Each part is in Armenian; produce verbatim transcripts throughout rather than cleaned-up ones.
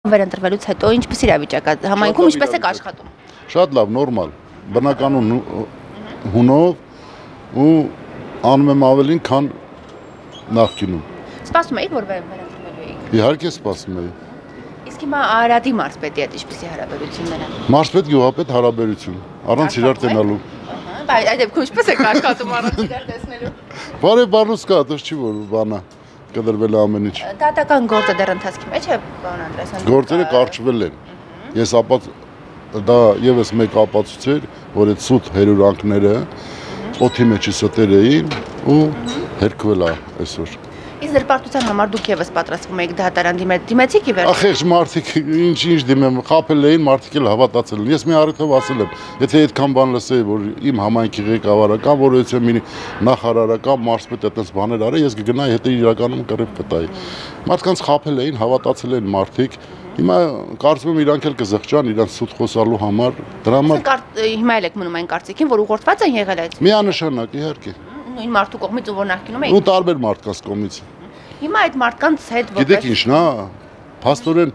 Վերընտրվելուց հետո ինչպես իրավիճակա համայնքում ինչպես եք աշխատում։ Շատ լավ, նորմալ, բնականon հունով ու անում եմ ավելին, քան նախկինում։ Սպասում եք, որ վերընտրվելու եք։ Իհարկե սպասում եմ։ Իսկ հիմա Արարատի մարզպետի հետ ինչպիսի հարաբերություններ են։ Մարզպետ գյուղապետ հարաբերություն, առանց իրար տենալու։ Բայց այդ դեպքում ինչպես եք աշխատում առանց իրար տեսնելու։ Բարի բանուց կա, դες չի որ բանա կդրվել է ամեն ինչ։ Դատական գործը դեռ ընթացքի մեջ է, պարոն Անդրեասյան։ Գործերը կարճվել են։ Ես ապաց դա եւս մեկ ապացույց էր, որ այդ սուտ հերուրանքները օդի մեջ ստեր էին ու հերկվել է այսօր։ Իսկ զրպարտության համար դուք եւս պատրաստվում եք դատարան դիմել, դիմեցիք ի վերջ։ Ախեղջ մարդիկ ինչ ինչ դիմեմ, խափել էին, մարդիկ էլ հավատացել են։ Ես մի առիթով ասել եմ, եթե այդքան բան լսեի, որ իմ համայնքի ղեկավարական, որովհետեւ մի նախարարական մարզպետ այդպես բաներ արի, ես կգնայի հետո իրականում կռիվ կտայի։ Մարդկանց խափել էին, հավատացել են մարդիկ։ Հիմա կարծում եմ իրանք էլ կզղջան իրանք սուտ խոսալու համար։ Դրա համար հիմա էլ եք մնում այն կարծիքին, որ ուղղորդված են եղել այդ։ Միանշանակ, իհարկե։ Նույն մարդու կողմից ու որ նախկինում եք։ Ու տարբեր մարդկանց կողմից։ Հիմա այդ մարդկանց հետ որպես Գիտեք ինչն է, փաստորեն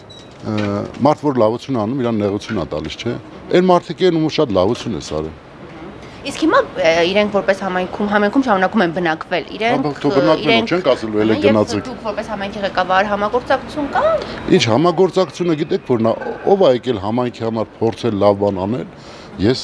մարդ որ լավություն անում, իրան նեղություն է տալիս, չէ՞։ Այն մարդիկ են ու շատ լավություն է արել։ Իսկ հիմա իրենք որպես համայնքում, համայնքում շարունակում են բնակվել։ Իրենք իրենք չեն ասելու էլ գնացեք։ Դուք որպես համայնքի ղեկավար համագործակցություն կա։ Ինչ համագործակցությունը գիտեք որ նա ով է եկել համայնքի համար փորձել լավ բան անել, ես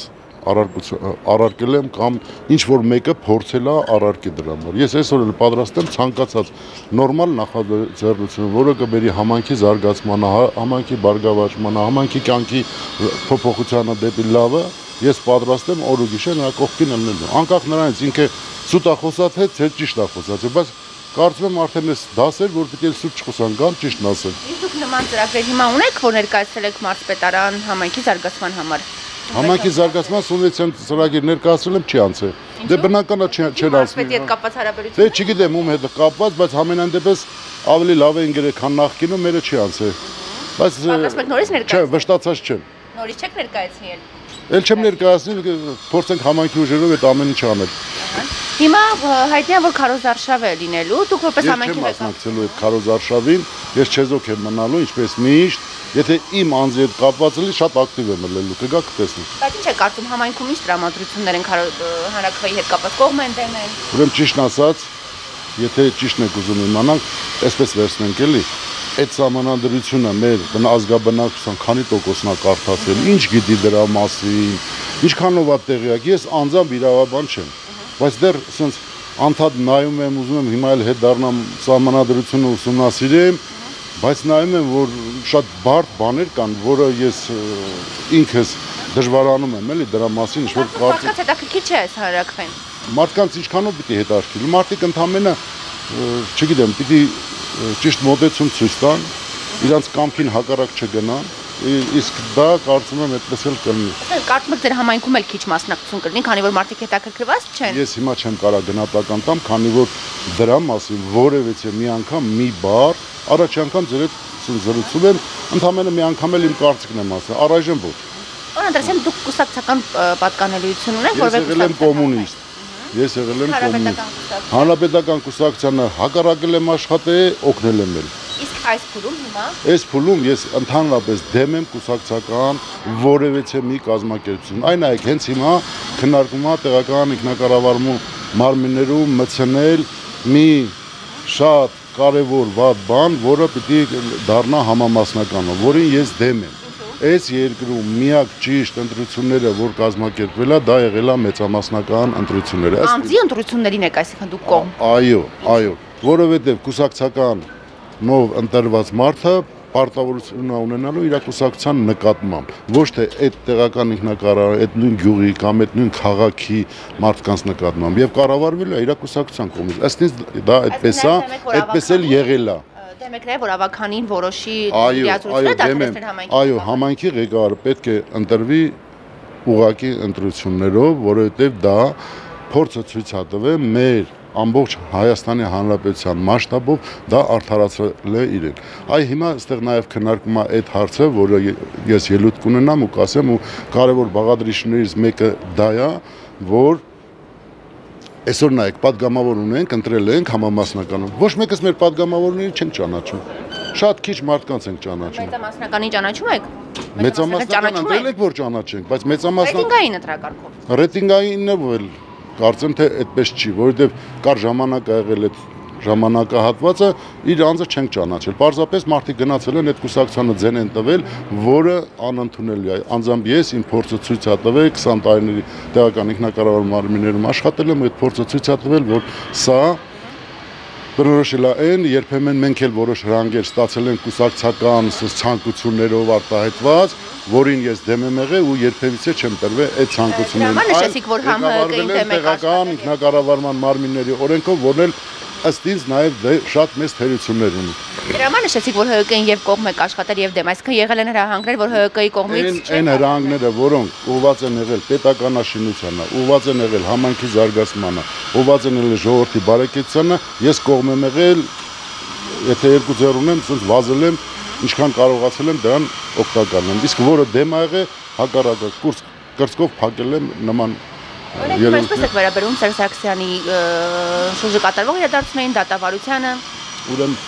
առարկել եմ կամ ինչ որ մեկը փորձել է առարկի դրա համար։ Ես այսօր էլ պատրաստ եմ ցանկացած նորմալ նախաձեռնություն, որը կբերի համայնքի զարգացմանը, համայնքի բարգավաճմանը, համայնքի կյանքի փոփոխությանը դեպի լավը, ես պատրաստ եմ օր ու գիշեր նրա կողքին լինելու։ Անկախ նրանից ինքը սուտ է խոսած հետ, թե ճիշտ է խոսած, բայց կարծում եմ արդեն այս դասեր, որ պիտի սուտ չխոսան, կան ճիշտն ասեն։ Իսկ դուք նման ծրագրեր հիմա ունեք, որ ներկայացրել եք մարզպետարան համայնքի զարգացման համար։ Համայնքի զարգացման սովետյան ծրագիր ներկայացրել եմ չի անցել։ Դե բնական է չեն անցել։ Մարզպետի հետ կապված հարաբերություն։ Դե չգիտեմ ում հետ կապված, բայց համենայն դեպս ավելի լավ են գրել, քան նախկինում, մերը չի անցել։ Բայց պատրաստեք նորից ներկայացնել։ Չէ, վշտացած չեմ։ Նորից չեք ներկայացնել։ Էլ չեմ ներկայացնել, փորձենք համայնքի ուժերով այդ ամեն ինչ անել։ Հիմա հայտնի է որ քարոզարշավ է լինելու, դուք որպես համայնքի ղեկավար։ Ես չեմ մասնակցելու այդ քարոզարշավին, ես չեզոք եմ մնալու, ինչպես միշտ, եթե իմ անձի հետ կապված լինի, շատ ակտիվ եմ ելնելու, կգաք տեսնեք։ Բայց ինչ է կարծում համայնքում ինչ տրամադրություններ են հանրաքվեի հետ կապված կողմ են դեմել։ Ուրեմն ճիշտն ասած, եթե ճիշտն եք ուզում իմանալ, այսպես վերցնենք էլի, այդ սահմանադրությունը մեր ազգաբնակչության քանի տոկոսն է կարդացել, ինչ գիտի դրա մասին, ինչքանով է տեղյակ, ես անձամբ իրավաբան չեմ, բայց դեռ ասենց անդադ նայում եմ, ուզում եմ հիմա էլ հետ դառնամ սահմանադրությունը ուսումնասիրեմ, բայց նայում եմ, որ շատ բարդ բաներ կան, որը ես ինքս դժվարանում եմ, էլի դրա մասին ինչ-որ կարծիք։ Մարդկանց հետաքրքիր չէ այս հանրաքվեն։ Մարդկանց ինչքանով պիտի հետաքրքրի։ Մարդիկ ընդամենը, չգիտեմ, պիտի ճիշտ մոտեցում ցույց տան, իրանց կամքին հակառակ չգնան, իսկ դա կարծում եմ այդպես էլ կլինի։ Կարծում եք ձեր համայնքում էլ քիչ մասնակցություն կլինի, քանի որ մարդիկ հետաքրքրված չեն։ Ես հիմա չեմ կարող գնահատական տամ, քանի որ դրա մասին որևէ մի անգամ մի բառ, առաջ անգամ ձեր հետ զրուցում եմ, ընդամենը մի անգամ էլ իմ կարծիքն եմ ասել, առայժմ ոչ։ Պարոն Անդրեասյան, դուք կուսակցական պատկանելիություն ունեք, որովհետեւ ես եղել եմ կոմունիստ։ Ես եղել եմ կոմունիստ։ Հանրապետական կուսակցությանը հակառակել եմ աշխատել, օգնել եմ էլ։ Իսկ այս փուլում հիմա։ Այս փուլում ես ընդհանրապես դեմ եմ կուսակցական որևէ մի կազմակերպություն։ Այն այք հենց հիմա քննարկում է տեղական ինքնակառավարման մարմիններում մտցնել մի շատ կարևոր վատ բան, որը պիտի դառնա համամասնականը, որին ես դեմ եմ։ Այս երկրում միակ ճիշտ ընտրությունները, որ կազմակերպվել է, դա եղել է մեծամասնական ընտրությունները։ Անձի ընտրություններին եք այսինքն դուք կողմ։ Այո, այո, որովհետև կուսակցական նով ընտրված մարդը պարտավորություն ունենալու իր կուսակցության նկատմամբ, ոչ թե այդ տեղական ինքնակառավարման, այդ նույն գյուղի կամ այդ նույն քաղաքի մարդկանց նկատմամբ, եւ կառավարվել է իր կուսակցության կողմից։ Ըստ ինձ դա այդպես է, այդպես էլ եղել է։ Դեմ եք նաև որ ավականին որոշի դիացությունները դարձնել համայնքի։ Այո, համայնքի ղեկավարը պետք է ընտրվի ուղղակի ընտրություններով, որովհետև դա փորձը ցույց է տվել մեր ամբողջ Հայաստանի Հանրապետության մասշտաբով դա արդարացրել է իրեն։ Այ հիմա այստեղ նաև քննարկում է այդ հարցը, որը ես ելույթ կունենամ ու կասեմ ու կարևոր բաղադրիչներից մեկը դա է, որ այսօր նայեք, падգամավոր ունենք, ընտրել ենք համամասնականում։ Ոչ մեկս մեր падգամավորներին չենք ճանաչում։ Շատ քիչ մարդկանց ենք ճանաչում։ Մեծամասնականի ճանաչում եք։ Մեծամասնական ընտրել եք, որ ճանաչենք, բայց մեծամասնական Ռեյտինգային ընտրակարգով։ Ռեյտինգայինն էլ կարծեմ թե այդպես չի, որովհետև կար ժամանակ ա եղել այդ ժամանակահատվածը իր անձը չենք ճանաչել։ Պարզապես մարդիկ գնացել են այդ կուսակցությանը ձեն են տվել, որը անընդունելի է։ Անձամբ ես իմ փորձը ցույց ա տվել քսան տարիների տեղական ինքնակառավարման մարմիններում աշխատել եմ, այդ փորձը ցույց ա տվել, որ սա բնորոշել է այն, երբեմն մենք էլ որոշ հրանգեր ստացել ենք կուսակցական ցանկություններով արտահայտված, որին ես դեմ եմ եղել ու երբևիցե չեմ տրվել այդ ցանկություններին։ Դրա նշեցիք, որ ՀՄՀԿ-ին դեմ եք տեղական ինքնակառավարման մարմինների օրենքով, որն էլ ըստ ինձ նաև շատ մեծ թերություններ ունի։ Դրա համար նշեցիք, որ ՀՀԿ-ին եւ կողմ եք աշխատել եւ դեմ, այսինքն եղել են հրահանգներ, որ ՀՀԿ-ի կողմից Այն հրահանգները, որոնք ուղղված են եղել պետականաշինությանը, ուղղված են եղել համայնքի զարգացմանը, ուղղված են եղել ժողովրդի բարեկեցությանը, ես կողմ եմ եղել, եթե երկու ձեռ ունեմ, ասենց վազել եմ, ինչքան կարողացել եմ դրան օգտակար լինեմ։ Իսկ որը դեմ ա եղել, հակառակը կուրս կրծքով փակել եմ նման Օրենքը ինչպես եք վերաբերում Սերժ Սարգսյանի շուրջը կատարվող իրադարձություններին, դատավարությանը։ Ուրեմն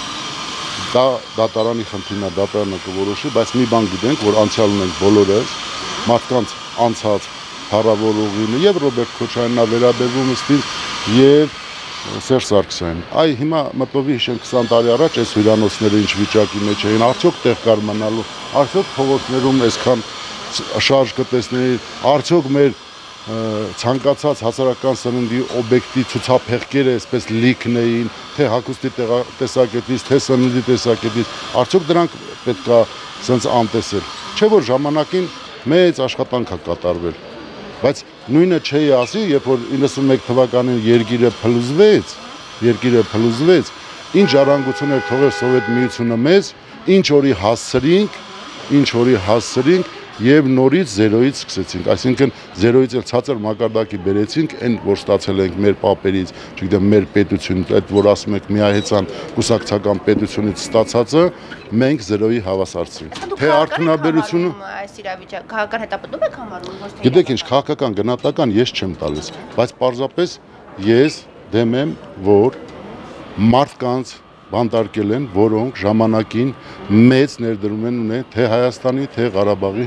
դա դատարանի խնդիրն է, դատարանը կորոշի, բայց մի բան գիտենք, որ անցյալ ունենք բոլորս, մարդկանց անցած փառավոր ուղին եւ Ռոբերտ Քոչարյանն ա վերաբերվում ըստ ինձ եւ Սերժ Սարգսյանին։ Այ հիմա մտովի հիշենք քսան տարի առաջ այս հյուրանոցները ինչ վիճակի մեջ էին, արդյոք տեղ կար մնալու, արդյոք փողոցներում այսքան շարժ կտեսների, արդյոք մեր ցանկացած հասարակական սննդի օբյեկտի ցուցափեղկերը այսպես լիքն էին, թե հագուստի տեսակետից, թե սննդի տեսակետից, արդյոք դրանք պետք է սենց անտեսել։ Չէ՞ որ ժամանակին մեծ աշխատանք է կատարվել, բայց նույնը չի ասի, երբ որ իննսունմեկ թվականին երկիրը փլուզվեց, երկիրը փլուզվեց, ինչ ժառանգություններ թողեց Սովետ միությունը մեզ, ինչ օրի հասցրինք, ինչ օրի հասցրինք Եվ նորից զերոյից սկսեցինք, այսինքն զերոյից էլ ցածր մակարդակի բերեցինք, այն որ ստացել ենք մեր պապերից, չգիտեմ, մեր պետությունից, այդ որ ասում եք միահեծան կուսակցական պետությունից ստացածը, մենք զերոյի հավասարեցինք։ Թե արդյունաբերությունը այս իրավիճակը քաղաքական հետապնդում եք համարում, ոչ թե Գիտեք ինչ, քաղաքական գնահատական ես չեմ տալիս, բայց պարզապես ես դեմ եմ, որ մարդկանց բանտարկել են, որոնք ժամանակին մեծ ներդրում ունեն թե Հայաստանի, թե Ղարաբաղի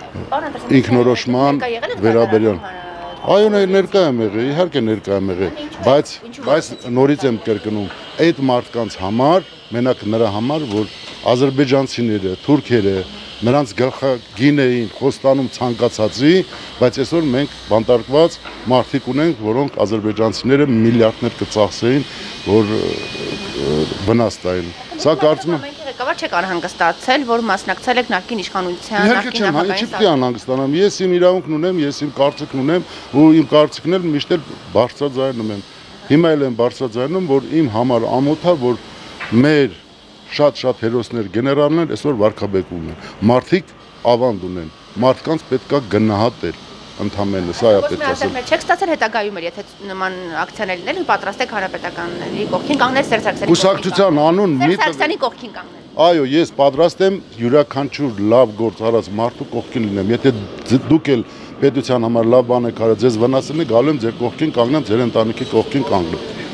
ինքնորոշման վերաբերյալ։ Այո, ներկա եմ եղել, իհարկե ներկա եմ եղել, բայց բայց նորից եմ կրկնում, այդ մարդկանց համար, մենակ նրա համար, որ ադրբեջանցիները, թուրքերը, նրանց գլխագին էին խոստանում ցանկացածի, բայց այսօր մենք բանտարկված մարդիկ ունենք, որոնք ադրբեջանցիները միլիարդներ կծախսեին, որ վնաս տային։ Սա կարծում եմ ղեկավար չեք անհանգստացել, որ մասնակցել եք նախկին իշխանության, նախկին նախագահային Իհարկե չեմ անհանգստանամ, ես իմ իրավունքն ունեմ, ես իմ կարծիքն ունեմ, ու իմ կարծիքն էլ միշտ էլ բարձրաձայնում եմ։ Հիմա էլ եմ բարձրաձայնում, որ իմ համար ամոթ է, որ մեր շատ-շատ հերոսներ, գեներալներ այսօր վարքաբեկում են։ Մարդիկ ավանդ ունեն, մարդկանց պետքա գնահատել ընդամենը, սա է պետք ասել։ Չեք ստացել հետագայում էր, եթե նման ակցիաներ լինել, պատրաստ եք հանրապետականների կողքին կանգնել Սերժ Սարգսյանի Կուսակցության անուն մի Սարգսյանի կողքին կանգնել։ Այո, ես պատրաստ եմ յուրաքանչյուր լավ գործ արած մարդու կողքին լինեմ։ Եթե դուք էլ պետության համար լավ բան եք արել, ձեզ վնասել է, գալու եմ ձեր կողքին կանգնեմ, ձեր ընտանիքի կողքին կանգնեմ։